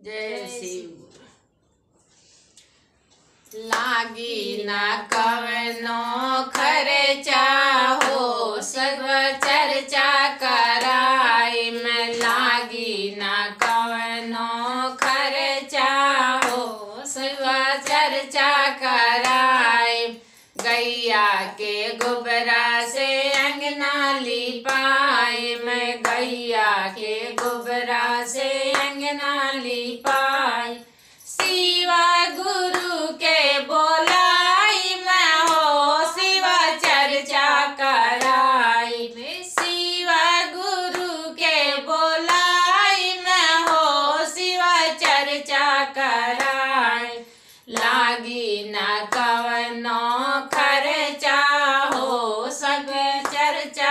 जय शिव। लागी ना कवनो खर्चा हो, सब चर्चा कराई में। लागी ना कवनो खर्चा हो, सब चर्चा कराई। गैया के गोबरा से अंगना लिपाई में, गैया के गोबरा से अंगना लिपाई। शिवा गुरु के बोलाई मैं हो, शिवा चर्चा कराई में। शिवा गुरु के बोलाई मैं हो, शिवा चर्चा कराई। लागी ना कवनो खर्चा हो, सब चर्चा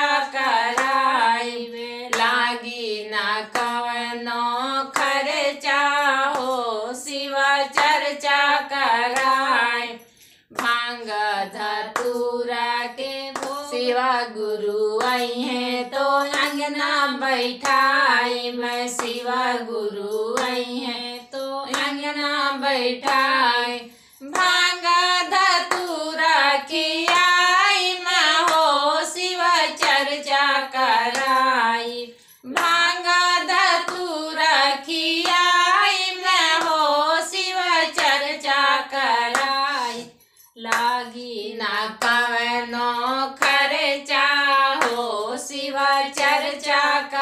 कराई में। लागी ना कवनो खर्चा हो, शिवा चर्चा कराई। भांग धतूरा के शिवा गुरु आई है तो अंगना बैठाई मैं। शिवा गुरु आई है तो अंगना बैठाई। भांग धतूरा की आई मैं हो, शिवा चर्चा कराई। भांग धतूरा की आई मैं हो, शिवा चर्चा कराई। लागी ना कवनो खर्चा हो, शिवा चर्चा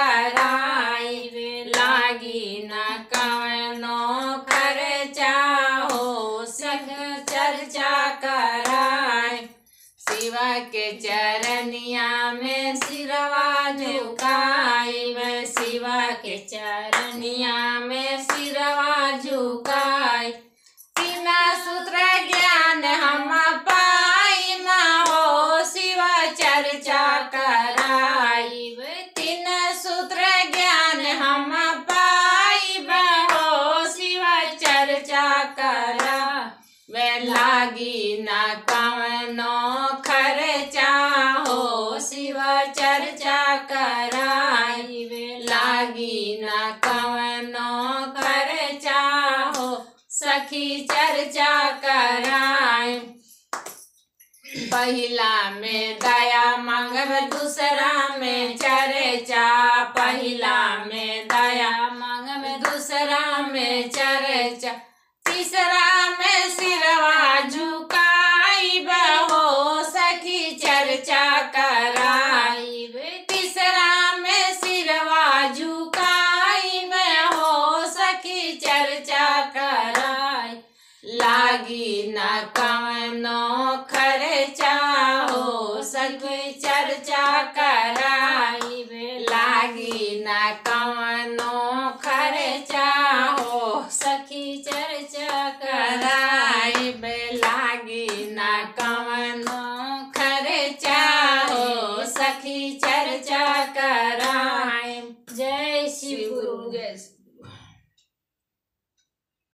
कराई वे। लागी ना कवनो खर्चा हो, सब चर्चा कराई। शिवा के चरनिया में सिरवा झुकाई मैं। शिवा के चरनिया में सिरवा झुकाई। तीन सूत्र ज्ञान हम पाई मैं हो, शिवा चर्चा कराई वे। तीन सूत्र ज्ञान हम पाई मैं हो, शिवा चर्चा करा वे। लागी ना कवनो खर्चा हो, शिवा चर्चा कराई वे। लागी ना कवनो खर्चा हो, सखी चर्चा कराई। पहिला में दया मांगब, दूसरा में चर्चा। पहिला में दया मांगब, दूसरा में चर्चा। तीसरा में सिरवा झुकाई हो, सखी चर्चा कराई वे। तीसरा में सिरवा झुकाई हो, सखी चर्चा कराई। लागी ना कवनो खर्चा हो, सखी चर्चा कराई वे। लागी ना कवनो खर्चा हो, सखी चर्चा कराई वे। लागी ना कवनो खर्चा हो, सखी